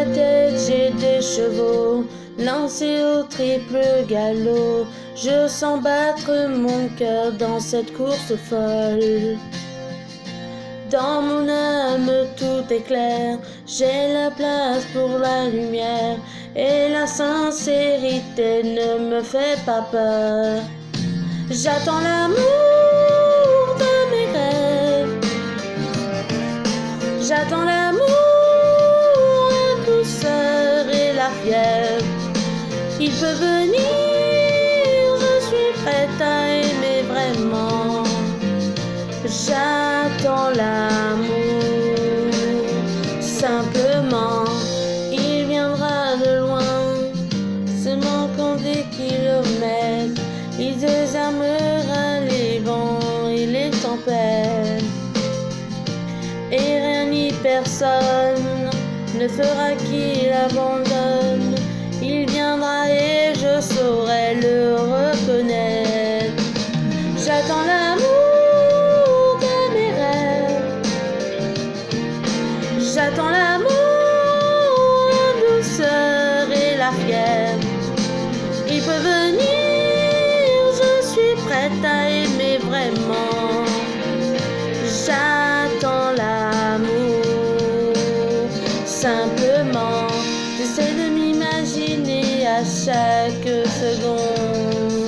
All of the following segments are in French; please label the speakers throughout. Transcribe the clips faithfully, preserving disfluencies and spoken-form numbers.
Speaker 1: ma tête j'ai des chevaux lancés au triple galop. Je sens battre mon cœur dans cette course folle. Dans mon âme tout est clair, j'ai la place pour la lumière, et la sincérité ne me fait pas peur. J'attends l'amour de mes rêves, j'attends l'amour, la douceur et la fièvre. Il peut venir, je suis prête à aimer vraiment. J'attends l'amour, simplement. Il viendra de loin, seulement qu'en des kilomètres. Il désarmera les vents et les tempêtes. Et rien ni personne ne fera qu'il abandonne. Il viendra et je saurai le reconnaître. J'attends l'amour de mes rêves, j'attends l'amour, la douceur et la fièvre. Il peut venir, je suis prête à aimer vraiment. J'attends l'amour, simplement. J'essaie de m'imaginer à chaque seconde.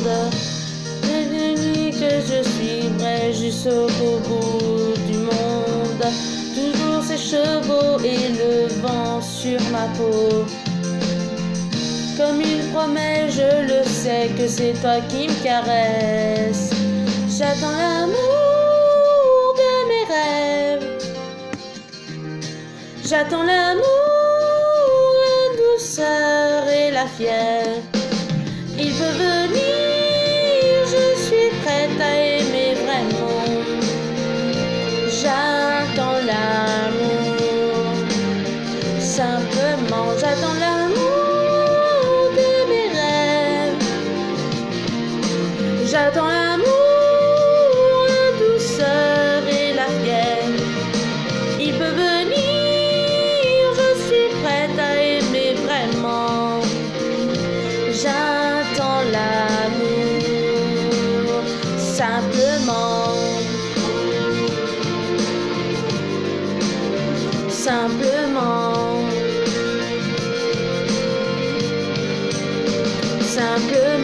Speaker 1: Devenu que je suivrai jusqu'au bout du monde. Toujours ces chevaux et le vent sur ma peau. Comme il promet, je le sais que c'est toi qui me caresses. J'attends l'amour de mes rêves, j'attends l'amour, la douceur et la fièvre. Il peut venir, je suis prête à aimer vraiment. J'attends l'amour, simplement. J'attends l'amour de mes rêves, j'attends l'amour, la douceur et la fièvre. Il peut venir, je suis prête à aimer vraiment. J'attends l'amour, simplement. Simplement. Simplement.